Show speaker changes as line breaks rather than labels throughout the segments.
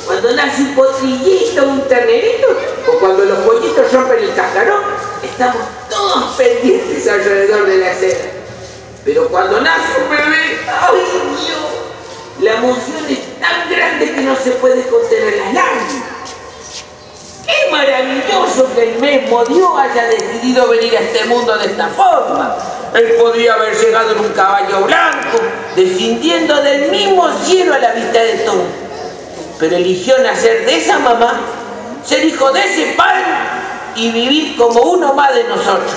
Cuando nace un potrillito, un ternerito, o cuando los pollitos rompen el cascarón, estamos todos pendientes alrededor de la escena. Pero cuando nace un bebé, ¡ay Dios! La emoción es tan grande que no se puede contener las lágrimas. ¡Qué maravilloso que el mismo Dios haya decidido venir a este mundo de esta forma! Él podría haber llegado en un caballo blanco, descendiendo del mismo cielo a la vista de todos. Pero eligió nacer de esa mamá, ser hijo de ese padre y vivir como uno más de nosotros.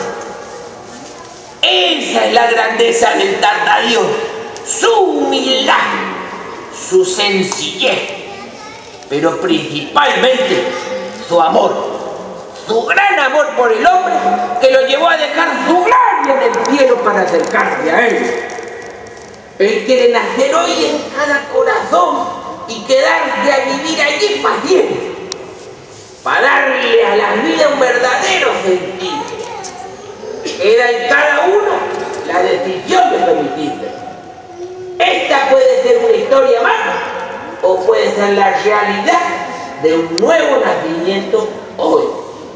Esa es la grandeza del Tartarío, su humildad, su sencillez, pero principalmente su amor, su gran amor por el hombre que lo llevó a dejar su gloria en el cielo para acercarse a él. Él quiere nacer hoy en cada corazón y quedarse a vivir allí para siempre, para darle a la vida un verdadero sentido. Queda en cada uno la decisión de permitirse. Esta puede ser una historia más o puede ser la realidad de un nuevo nacimiento hoy.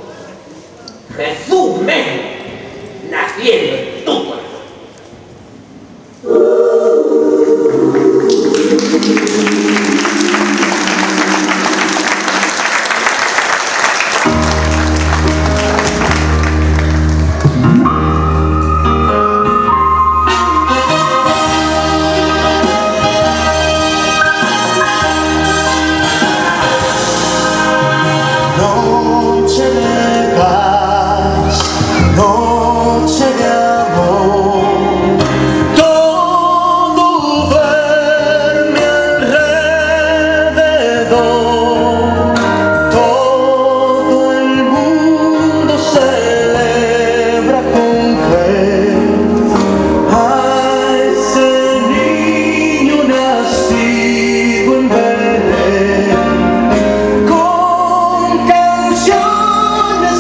Jesús mismo naciendo en tu corazón.
Con canciones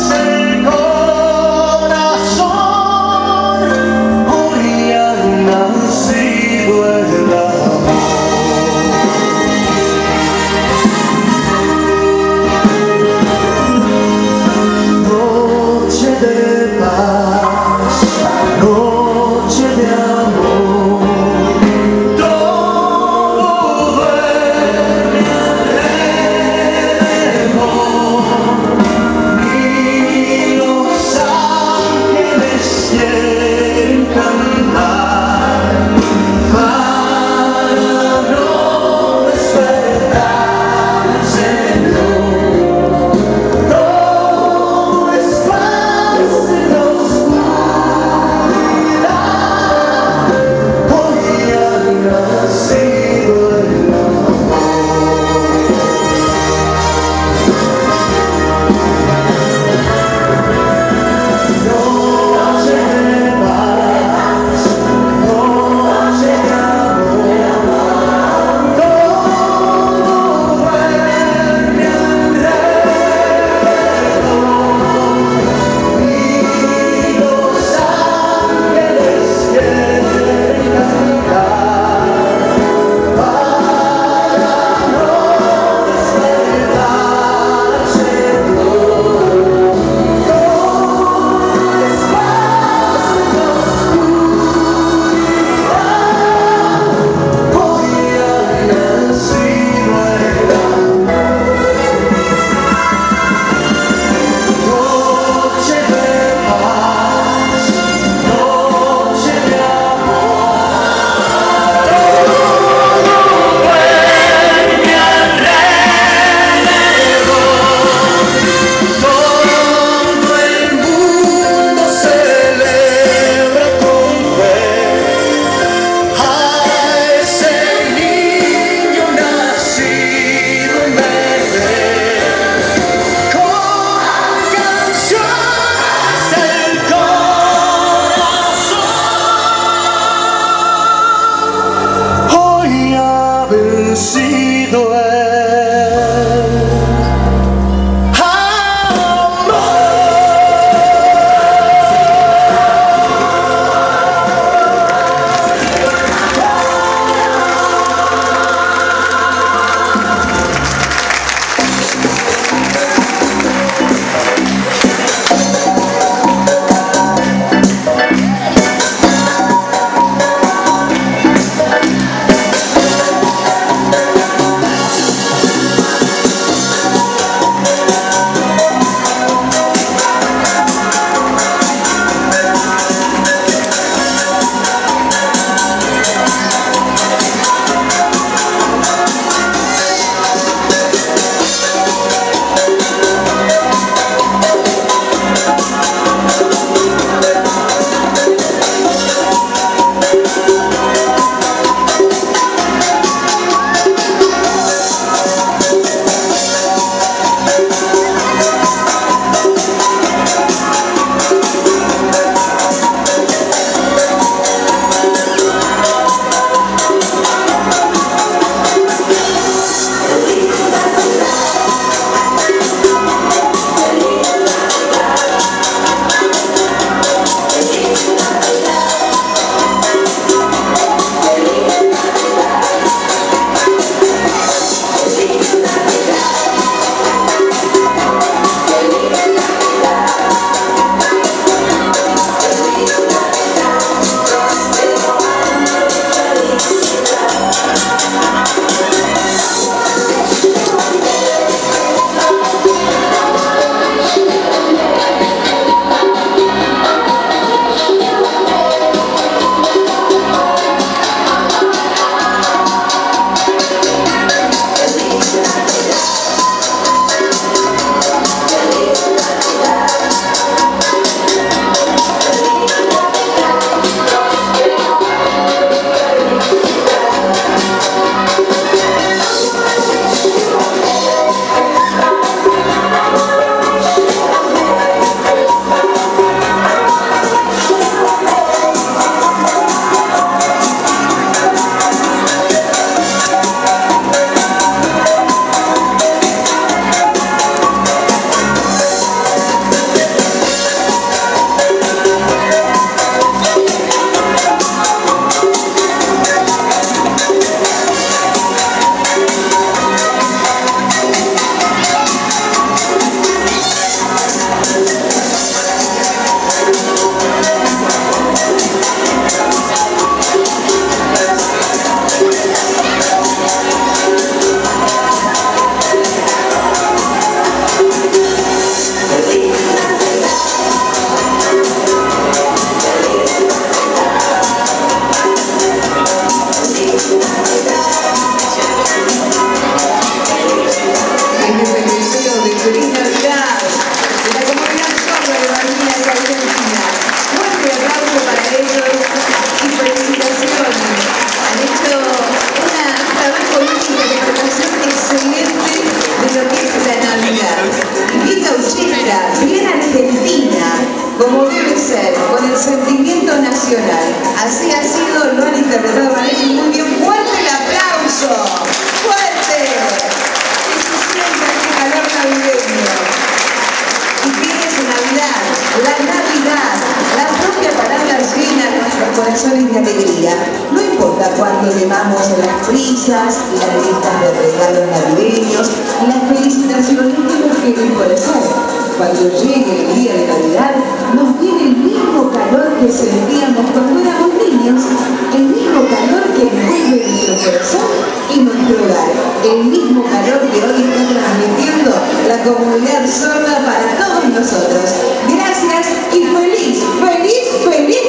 nacional. Así ha sido, lo han interpretado Vanelli muy bien. ¡Fuerte el aplauso! ¡Fuerte! Que se sienta este calor navideño. Y fíjense Navidad, la Navidad, la propia palabra llena nuestros corazones de alegría. No importa cuánto quemamos las prisas, las listas de regalos navideños, las felicitaciones que nos quieren por hacer. Cuando llegue el día de Navidad, nos viene el mismo calor que sentíamos cuando éramos niños, el mismo calor que envuelve nuestro corazón y nuestro hogar, el mismo calor que hoy está transmitiendo la comunidad sorda para todos nosotros. Gracias y feliz, feliz, feliz